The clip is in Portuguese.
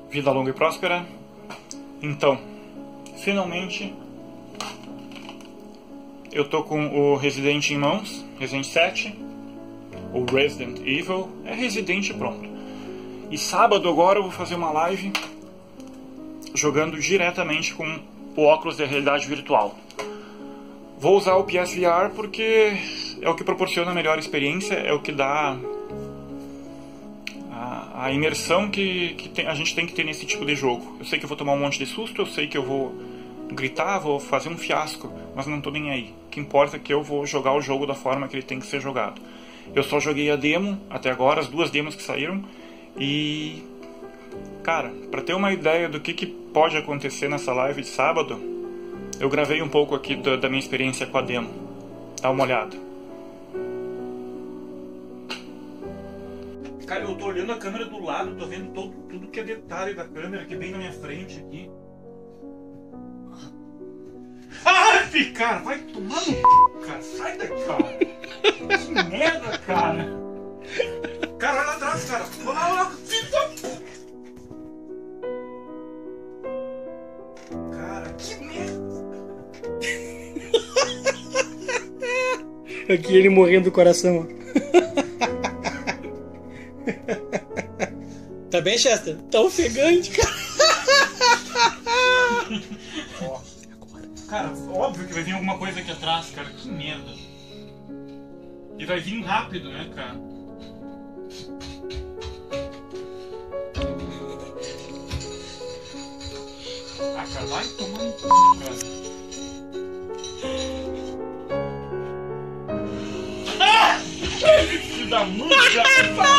Vida longa e próspera. Então, finalmente eu tô com o Resident em mãos, Resident 7, ou Resident Evil, é Resident pronto. E sábado agora eu vou fazer uma live jogando diretamente com o óculos de realidade virtual. Vou usar o PSVR porque é o que proporciona a melhor experiência, é o que dá a imersão que a gente tem que ter nesse tipo de jogo. Eu sei que eu vou tomar um monte de susto, eu sei que eu vou gritar, vou fazer um fiasco, mas não tô nem aí. O que importa é que eu vou jogar o jogo da forma que ele tem que ser jogado. Eu só joguei a demo até agora, as 2 demos que saíram, e cara, pra ter uma ideia do que pode acontecer nessa live de sábado, eu gravei um pouco aqui da minha experiência com a demo. Dá uma olhada. Cara, eu tô olhando a câmera do lado, tô vendo tudo que é detalhe da câmera aqui bem na minha frente aqui. Ai, cara, vai tomar no c, cara, sai daqui, cara. Que merda, cara. Cara, olha lá atrás, cara. Olha lá, filho da puta. Cara, que merda. Aqui ele morrendo do coração, ó. Tá bem, Chester? Tá ofegante, cara. Cara, óbvio que vai vir alguma coisa aqui atrás, cara. Que merda. E vai vir rápido, né, cara? Ah, cara, vai tomar no cu, cara. Ah! Filho da música!